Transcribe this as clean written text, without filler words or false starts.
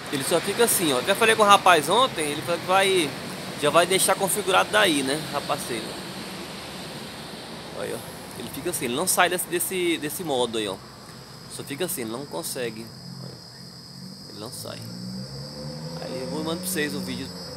Ele só fica assim, ó. Até falei com o rapaz ontem, ele falou que já vai deixar configurado daí, né, rapaceiro. Olha, ó. Ele fica assim, ele não sai desse modo aí, ó. Só fica assim, ele não consegue. Olha, ele não sai. Aí eu vou mandar pra vocês o vídeo